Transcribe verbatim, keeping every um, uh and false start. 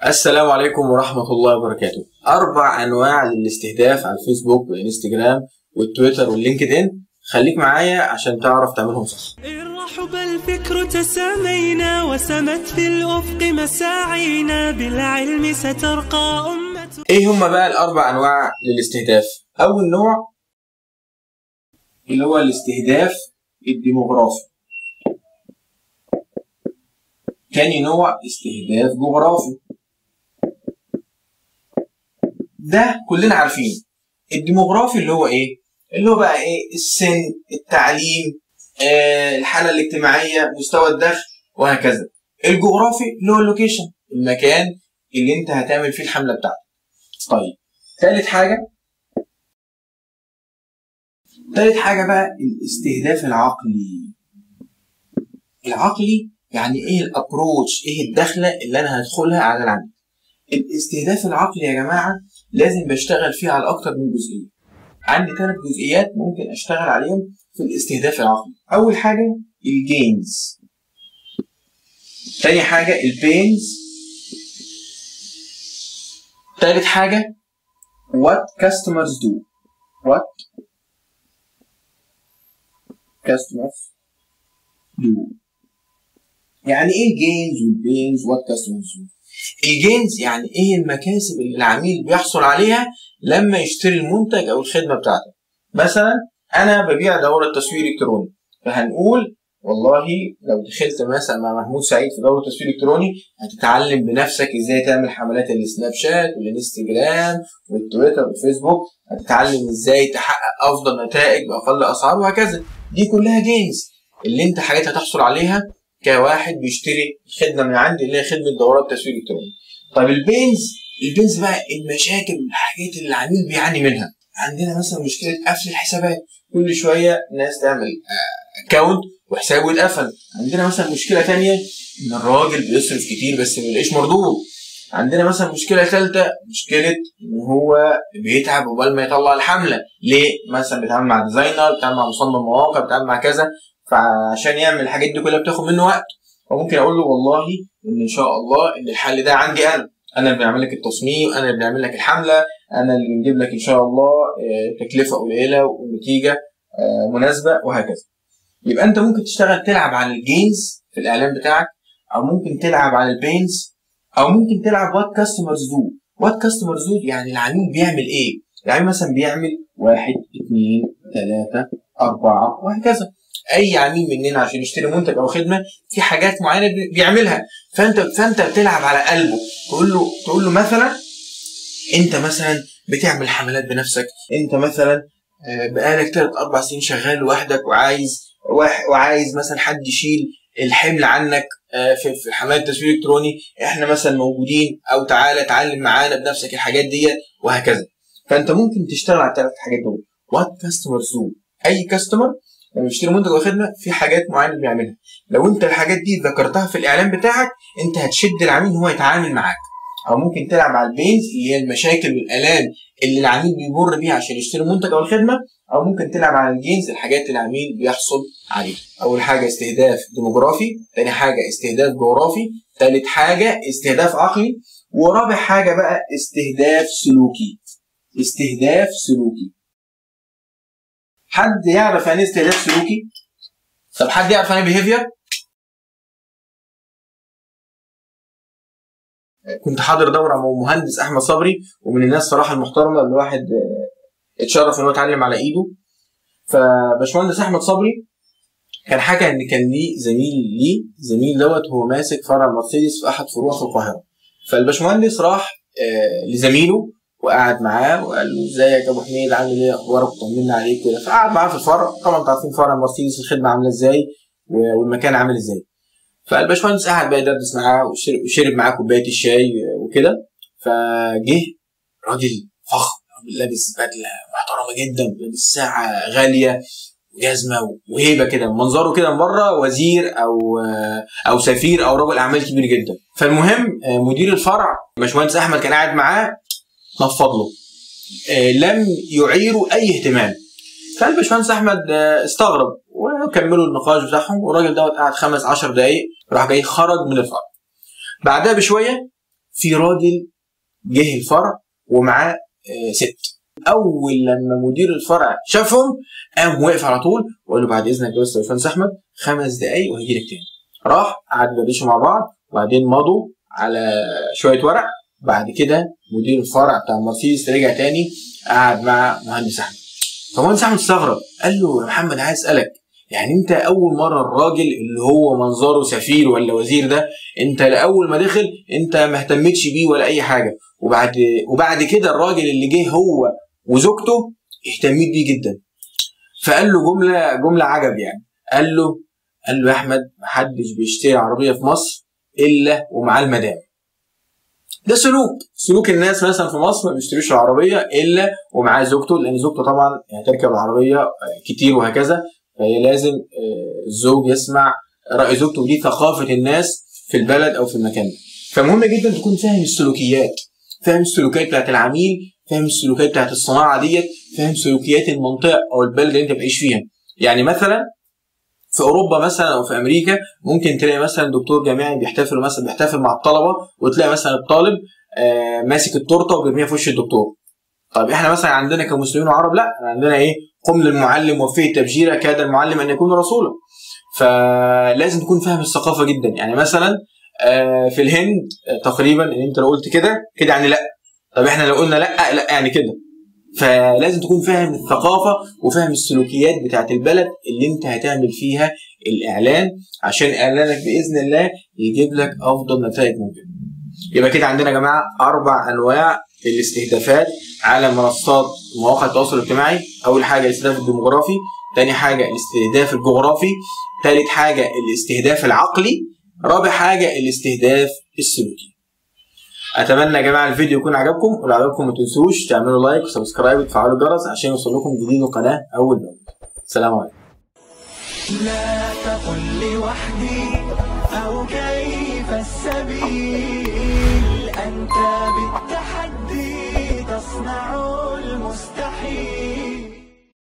السلام عليكم ورحمة الله وبركاته. أربع أنواع للاستهداف على الفيسبوك والإنستجرام والتويتر واللينكد إن. خليك معايا عشان تعرف تعملهم صح. الرحب الفكر تسامينا وسمت في الأفق مساعينا بالعلم سترقى أمة. إيه هما بقى الأربع أنواع للاستهداف؟ أول نوع اللي هو الاستهداف الديموغرافي. تاني نوع استهداف جغرافي. ده كلنا عارفين. الديموغرافي اللي هو ايه؟ اللي هو بقى ايه؟ السن، التعليم، آه، الحالة الاجتماعية، مستوى الدخل وهكذا. الجغرافي اللي هو اللوكيشن، المكان اللي انت هتعمل فيه الحملة بتاعتك. طيب، ثالث حاجة ثالث حاجة بقى الاستهداف العقلي. العقلي يعني ايه الابروتش، ايه الدخلة اللي انا هدخلها على العميل. الاستهداف العقلي يا جماعة لازم بشتغل فيه على أكتر من جزئية. عندي ثلاث جزئيات ممكن أشتغل عليهم في الاستهداف العقلي. أول حاجة الجينز، تاني حاجة البينز، تالت حاجة what customers do. what customers do يعني إيه الجينز والبينز what customers do؟ الجينز يعني ايه المكاسب اللي العميل بيحصل عليها لما يشتري المنتج او الخدمه بتاعته. مثلا انا ببيع دوره تسويق الكتروني، فهنقول والله لو دخلت مثلا مع محمود سعيد في دوره تسويق الكتروني هتتعلم بنفسك ازاي تعمل حملات السناب شات والانستجرام والتويتر والفيسبوك، هتتعلم ازاي تحقق افضل نتائج باقل اسعار وهكذا. دي كلها جينز اللي انت حاجات هتحصل عليها كواحد بيشتري خدمه من عندي اللي هي خدمه دورات تسويق الكتروني. طيب البينز، البينز بقى المشاكل والحاجات اللي العميل بيعاني منها. عندنا مثلا مشكله قفل الحسابات، كل شويه ناس تعمل اكونت وحسابه يتقفل. عندنا مثلا مشكله ثانيه ان الراجل بيصرف كتير بس ما بيلاقيش مردود. عندنا مثلا مشكله ثالثه، مشكله ان هو بيتعب قبل ما يطلع الحمله. ليه؟ مثلا بيتعامل مع ديزاينر، بيتعامل مع مصمم مواقع، بيتعامل مع كذا، فعشان يعمل الحاجات دي كلها بتاخد منه وقت. وممكن اقول له والله ان ان شاء الله ان الحل ده عندي انا انا اللي بعمل لك التصميم، انا اللي بعمل لك الحمله، انا اللي بنجيب لك ان شاء الله تكلفه قليله ونتيجه مناسبه وهكذا. يبقى انت ممكن تشتغل تلعب على الجينز في الاعلان بتاعك، او ممكن تلعب على البينز، او ممكن تلعب وات كاستمرز دو. وات كاستمرز دو يعني العميل بيعمل ايه؟ العميل مثلا بيعمل واحد اثنين ثلاثه اربعه وهكذا. اي عميل مننا عشان يشتري منتج او خدمه في حاجات معينه بيعملها، فانت فانت بتلعب على قلبه. تقول له تقول له مثلا انت مثلا بتعمل حملات بنفسك، انت مثلا بقالك ثلاث اربع سنين شغال لوحدك وعايز وعايز مثلا حد يشيل الحمل عنك في في حملات التسويق الالكتروني، احنا مثلا موجودين، او تعالى اتعلم معانا بنفسك الحاجات ديت وهكذا. فانت ممكن تشتغل على الثلاث حاجات دول. وات كاستمرز دو، اي كاستمر لما يشتري منتج او خدمه في حاجات معينه بيعملها. لو انت الحاجات دي ذكرتها في الاعلان بتاعك انت هتشد العميل ان هو يتعامل معاك. او ممكن تلعب على البينز اللي هي المشاكل والالام اللي العميل بيمر بيها عشان يشتري المنتج او الخدمه، او ممكن تلعب على الجينز الحاجات اللي العميل بيحصل عليها. اول حاجه استهداف ديموغرافي، ثاني حاجه استهداف جغرافي، ثالث حاجه استهداف عقلي، ورابع حاجه بقى استهداف سلوكي. استهداف سلوكي. حد يعرف يعني ايه استهداف سلوكي؟ طب حد يعرف يعني ايه بيهيفير؟ كنت حاضر دوره مع مهندس احمد صبري، ومن الناس صراحه المحترمه اللي الواحد اتشرف ان هو يتعلم على ايده. فباشمهندس احمد صبري كان حكى ان كان ليه زميل ليه زميل دوت هو ماسك فرع مرسيدس في احد فروع في القاهره. فالباشمهندس راح لزميله وقعد معاه وقال له ازيك يا ابو حميد، عامل ايه، اخبارك، طمنا عليك كده. فقعد معاه في الفرع. طبعا انتوا عارفين فرع مرسيدس الخدمه عامله ازاي والمكان عامل ازاي. فالباشمهندس قعد بقى يدردش معاه وشرب معاه كوبايه الشاي وكده. فجه راجل فخم لابس بدله محترمه جدا، لابس ساعه غاليه وجزمه وهيبه كده، منظره كده من بره وزير او او سفير او رجل اعمال كبير جدا. فالمهم مدير الفرع باشمهندس احمد كان قاعد معاه، نفض له، لم يعيروا اي اهتمام. فالباشمهندس احمد استغرب وكملوا النقاش بتاعهم، والراجل دوت قعد خمس عشر دقايق راح جاي خرج من الفرع. بعدها بشويه في راجل جه الفرع ومعاه آه ست. اول لما مدير الفرع شافهم قام واقف على طول وقال له بعد اذنك يا استاذ باشمهندس احمد خمس دقايق وهيجي لك تاني. راح قعدوا يدردشوا مع بعض وبعدين مضوا على شويه ورق. بعد كده مدير الفرع بتاع المرسيدس رجع تاني قعد مع مهندس احمد. فمهندس احمد استغرب قال له يا محمد عايز اسالك، يعني انت اول مره الراجل اللي هو منظره سفير ولا وزير ده انت لاول ما دخل انت ما اهتمتش بيه ولا اي حاجه، وبعد وبعد كده الراجل اللي جه هو وزوجته اهتميت بيه جدا. فقال له جمله جمله عجب يعني. قال له قال له يا احمد محدش بيشتري عربيه في مصر الا ومعاه المدام. ده سلوك سلوك الناس مثلا في مصر، ما بيشتريش العربيه الا ومعاه زوجته، لان زوجته طبعا هتركب العربيه كتير وهكذا، فهي لازم الزوج يسمع راي زوجته. ودي ثقافه الناس في البلد او في المكان ده. فمهم جدا تكون فاهم السلوكيات، فاهم السلوكيات بتاعت العميل، فاهم السلوكيات بتاعت الصناعه ديت، فاهم سلوكيات المنطقه او البلد اللي انت بتعيش فيها. يعني مثلا في اوروبا مثلا او في امريكا ممكن تلاقي مثلا دكتور جامعي بيحتفل مثلا بيحتفل مع الطلبه، وتلاقي مثلا الطالب آه ماسك التورته وبيرميها في وش الدكتور. طيب احنا مثلا عندنا كمسلمين وعرب لا، عندنا ايه؟ قم للمعلم وفيه التبجيره كاد المعلم ان يكون رسولا. فلازم تكون فاهم الثقافه جدا. يعني مثلا آه في الهند تقريبا ان انت لو قلت كده كده يعني لا، طب احنا لو قلنا لا لا يعني كده. فلازم تكون فاهم الثقافه وفاهم السلوكيات بتاعت البلد اللي انت هتعمل فيها الاعلان، عشان اعلانك باذن الله يجيب لك افضل نتائج ممكنه. يبقى كده عندنا يا جماعه اربع انواع الاستهدافات على منصات مواقع التواصل الاجتماعي. اول حاجه الاستهداف الديموغرافي، ثاني حاجه الاستهداف الجغرافي، ثالث حاجه الاستهداف العقلي، رابع حاجه الاستهداف السلوكي. اتمنى يا جماعه الفيديو يكون عجبكم، ولو عجبكم ما تنسوش تعملوا لايك وسبسكرايب وتفعلوا الجرس عشان يوصل لكم جديد القناه اول باول. السلام عليكم. لا تقل لوحدي أو كيف السبيل، أنت بالتحدي تصنع